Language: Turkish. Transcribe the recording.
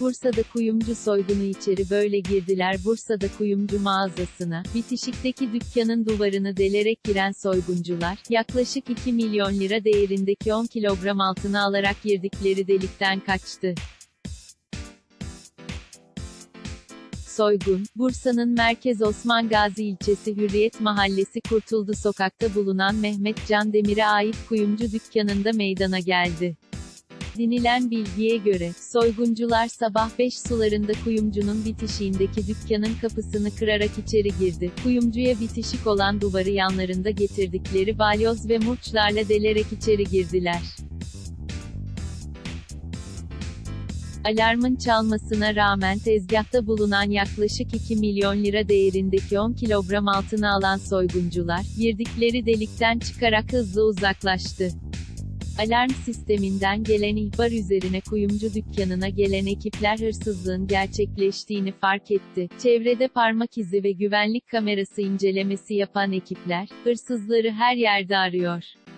Bursa'da kuyumcu soygunu içeri böyle girdiler. Bursa'da kuyumcu mağazasına, bitişikteki dükkanın duvarını delerek giren soyguncular, yaklaşık 2 milyon lira değerindeki 10 kilogram altını alarak girdikleri delikten kaçtı. Soygun, Bursa'nın merkez Osman Gazi ilçesi Hürriyet Mahallesi Kurtuldu Sokak'ta bulunan Mehmet Can Demir'e ait kuyumcu dükkanında meydana geldi. Dinilen bilgiye göre, soyguncular sabah 5 sularında kuyumcunun bitişiğindeki dükkanın kapısını kırarak içeri girdi. Kuyumcuya bitişik olan duvarı yanlarında getirdikleri balyoz ve murçlarla delerek içeri girdiler. Alarmın çalmasına rağmen tezgahta bulunan yaklaşık 2 milyon lira değerindeki 10 kilogram altını alan soyguncular, girdikleri delikten çıkarak hızla uzaklaştı. Alarm sisteminden gelen ihbar üzerine kuyumcu dükkanına gelen ekipler hırsızlığın gerçekleştiğini fark etti. Çevrede parmak izi ve güvenlik kamerası incelemesi yapan ekipler, hırsızları her yerde arıyor.